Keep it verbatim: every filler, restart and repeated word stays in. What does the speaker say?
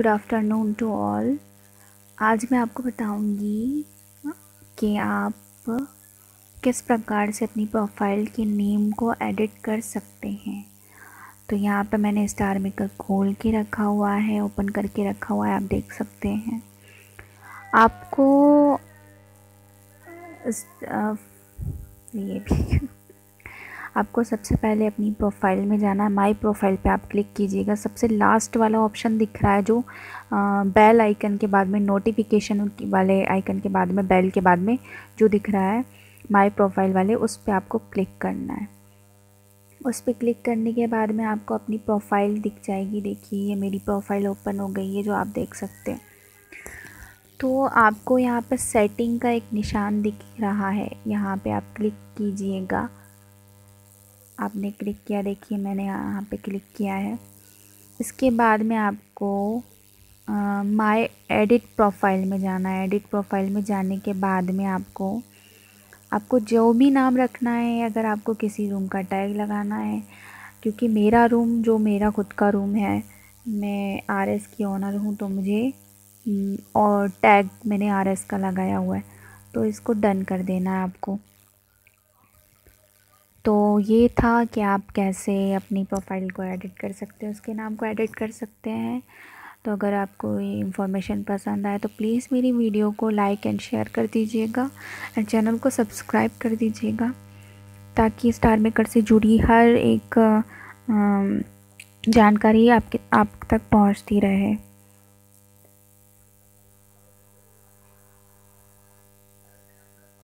Good afternoon to all. आज मैं आपको बताऊंगी कि आप किस प्रकार से अपनी प्रोफाइल के नेम को एडिट कर सकते हैं। तो यहाँ पे मैंने स्टार मेकर खोल के रखा हुआ है, ओपन करके रखा हुआ है, आप देख सकते हैं। आपको इस, आ, ये भी आपको सबसे पहले अपनी प्रोफाइल में जाना है। माई प्रोफाइल पे आप क्लिक कीजिएगा। सबसे लास्ट वाला ऑप्शन दिख रहा है जो बेल आइकन के बाद में, नोटिफिकेशन वाले आइकन के बाद में, बेल के बाद में जो दिख रहा है माई प्रोफाइल वाले, उस पर आपको क्लिक करना है। उस पर क्लिक करने के बाद में आपको अपनी प्रोफाइल दिख जाएगी। देखिए ये मेरी प्रोफाइल ओपन हो गई है, जो आप देख सकते हैं। तो आपको यहाँ पर सेटिंग का एक निशान दिख रहा है, यहाँ पे आप क्लिक कीजिएगा। आपने क्लिक किया, देखिए मैंने यहाँ पे क्लिक किया है। इसके बाद में आपको माय एडिट प्रोफाइल में जाना है। एडिट प्रोफाइल में जाने के बाद में आपको आपको जो भी नाम रखना है, अगर आपको किसी रूम का टैग लगाना है, क्योंकि मेरा रूम जो मेरा खुद का रूम है, मैं आर एस की ओनर हूँ, तो मुझे और टैग मैंने आर एस का लगाया हुआ है, तो इसको डन कर देना है आपको। तो ये था कि आप कैसे अपनी प्रोफाइल को एडिट कर सकते हैं, उसके नाम को एडिट कर सकते हैं। तो अगर आपको ये इन्फॉर्मेशन पसंद आए तो प्लीज़ मेरी वीडियो को लाइक एंड शेयर कर दीजिएगा एंड चैनल को सब्सक्राइब कर दीजिएगा, ताकि स्टार मेकर से जुड़ी हर एक जानकारी आपके आप तक पहुंचती रहे।